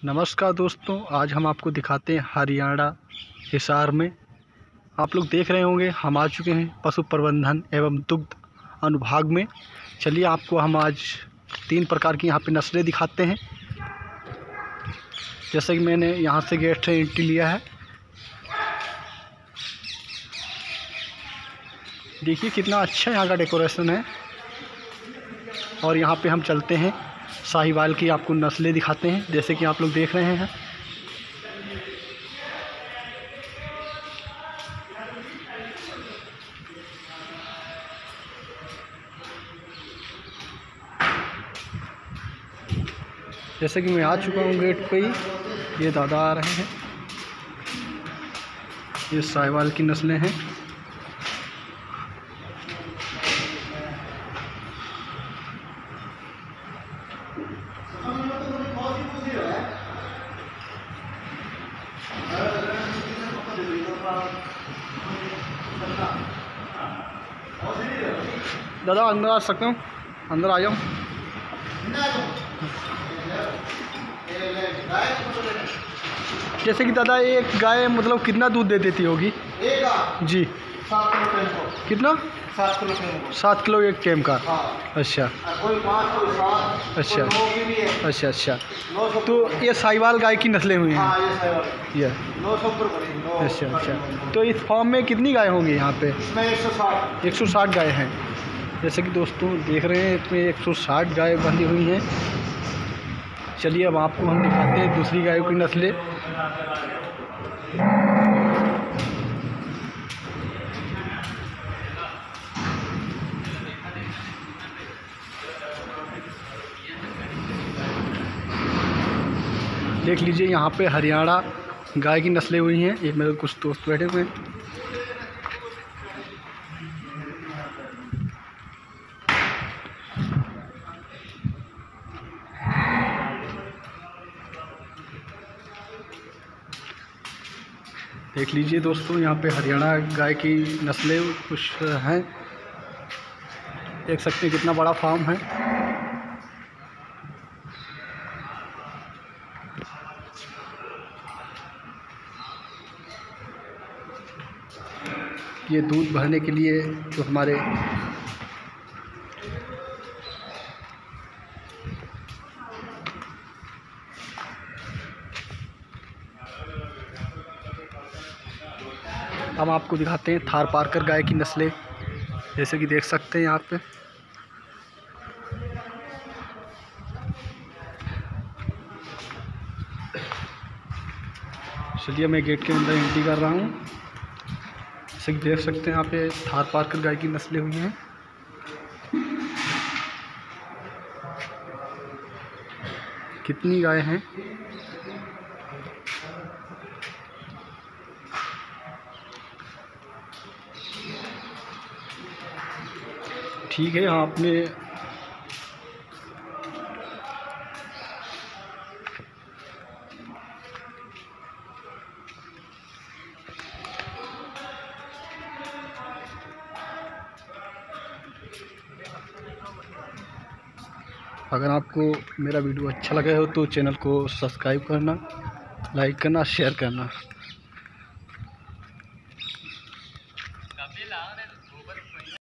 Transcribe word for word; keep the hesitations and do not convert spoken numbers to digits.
नमस्कार दोस्तों, आज हम आपको दिखाते हैं हरियाणा हिसार में। आप लोग देख रहे होंगे हम आ चुके हैं पशु प्रबंधन एवं दुग्ध अनुभाग में। चलिए आपको हम आज तीन प्रकार की यहाँ पे नस्लें दिखाते हैं। जैसे कि मैंने यहाँ से गेट से एंट्री लिया है, देखिए कितना अच्छा यहाँ का डेकोरेशन है। और यहाँ पे हम चलते हैं, साहिवाल की आपको नस्लें दिखाते हैं जैसे कि आप लोग देख रहे हैं। जैसे कि मैं आ चुका हूँ गेट पे ही, ये दादा आ रहे हैं। ये साहिवाल की नस्लें हैं। दादा अंदर आ सकता हूँ? अंदर आ जाऊँ? जैसे कि दादा एक गाय मतलब कितना दूध दे देती होगी? जी सात किलो टेम्पो। कितना? सात किलो टेम्पो। सात किलो एक टेम का। हाँ। अच्छा कोई पाँच कोई सात। अच्छा कोई नौ की भी है। अच्छा अच्छा नौ सौ। तो ये साहिवाल गाय की नस्लें हुई हैं। हाँ ये साहिवाल। ये नौ सौ ऊपर पड़ेगी। नौ। अच्छा अच्छा तो इस फार्म में कितनी गाय होंगी यहाँ पे? इसमें एक सौ साठ। एक सौ साठ गाय हैं। जैसे कि दोस्तों देख रहे हैं इसमें एक सौ साठ गाय बंधी हुई हैं। चलिए अब आपको हम दिखाते हैं दूसरी गायों की नस्लें। देख लीजिए यहाँ पे हरियाणा गाय की नस्लें हुई हैं। एक मेरे कुछ दोस्त बैठे हुए हैं। देख लीजिए दोस्तों यहाँ पे हरियाणा गाय की नस्लें कुछ हैं। देख सकते हैं कितना बड़ा फार्म है। ये दूध भरने के लिए जो हमारे हम आपको दिखाते हैं थार पारकर गाय की नस्लें। जैसे कि देख सकते हैं यहाँ पे चलिए मैं गेट के अंदर एंट्री कर रहा हूँ। जैसे कि देख सकते हैं यहाँ पे थार पारकर गाय की नस्लें हुई हैं। कितनी गाय हैं? ठीक है, आपने अगर आपको मेरा वीडियो अच्छा लगा हो तो चैनल को सब्सक्राइब करना, लाइक करना, शेयर करना।